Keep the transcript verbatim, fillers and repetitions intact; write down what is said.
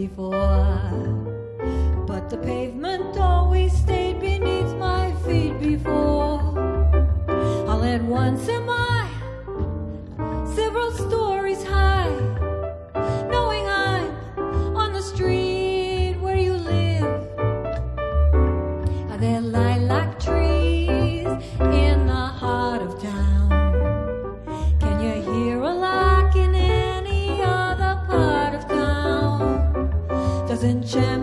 before, but the pavement always stayed beneath my feet before. All at once am I several stories high, knowing I'm on the street where you live. There lie lilac trees in the heart of town. Can you hear a lark in any other part of town? Does enchant